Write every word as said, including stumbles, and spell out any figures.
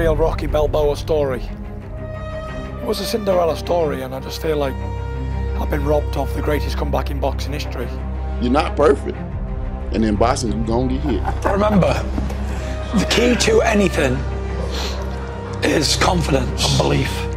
real Rocky Balboa story. It was a Cinderella story, and I just feel like I've been robbed of the greatest comeback in boxing history. You're not perfect, and in boxing, you're gonna get hit. Remember, the key to anything is confidence and belief.